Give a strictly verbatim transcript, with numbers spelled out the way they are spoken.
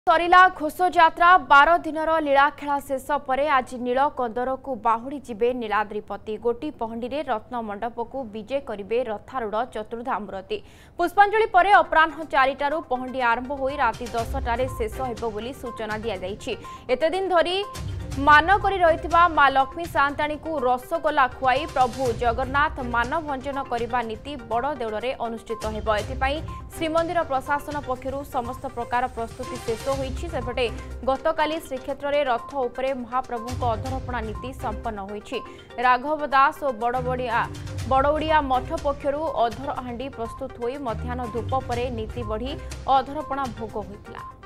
सरिला घोषयात्रा बार दिनर लीलाखेला शेष पर आज नीलकंदर को बाहुड़ी जीवे नीलाद्रिपति गोटी पहंडी रत्न मंडप को विजय करेंगे रथारूढ़ चतुर्धामूर्ति पुष्पांजलि पर अपराह चारिटार पहंडी आरंभ हो राति दसटार शेष होबोली सूचना दी जाइछि। एते दिन धरी मान करी रहिथिबा मां लक्ष्मी सान्ताणी को रसगोला खुआई प्रभु जगन्नाथ मानभंजन करने नीति बड़ देउଳରେ अनुष्ठित हेबो। एथिपाई श्रीमंदिर प्रशासन पक्षरु समस्त प्रकार प्रस्तुति शेष होईछि। सेपटे गतकाली श्रीक्षेत्र में रथ उपरे महाप्रभुଙ୍କ अधरपणा नीति संपन्न होईछि। राघव दास और बड़बड़िया बड़ोड़िया मठ पक्षरु अधर हांडी प्रस्तुत होई मध्याह्न धूप पर नीति बढ़ी अधरपणा भोग होइतिला।